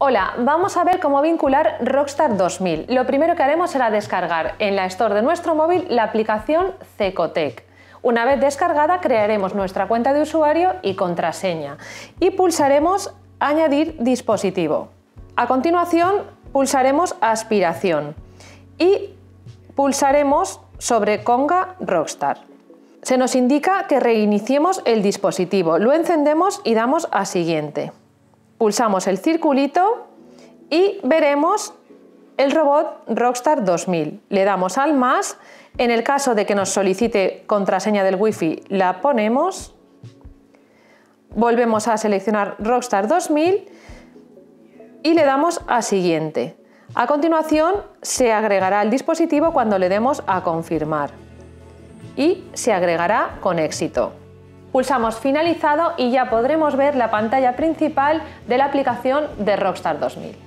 Hola, vamos a ver cómo vincular Rockstar 2000. Lo primero que haremos será descargar en la Store de nuestro móvil la aplicación Cecotec. Una vez descargada, crearemos nuestra cuenta de usuario y contraseña y pulsaremos Añadir dispositivo. A continuación, pulsaremos Aspiración y pulsaremos sobre Conga Rockstar. Se nos indica que reiniciemos el dispositivo, lo encendemos y damos a Siguiente. Pulsamos el circulito y veremos el robot Rockstar 2000. Le damos al más. En el caso de que nos solicite contraseña del Wi-Fi, la ponemos. Volvemos a seleccionar Rockstar 2000 y le damos a Siguiente. A continuación, se agregará al dispositivo cuando le demos a Confirmar y se agregará con éxito. Pulsamos Finalizado y ya podremos ver la pantalla principal de la aplicación de Rockstar 2000.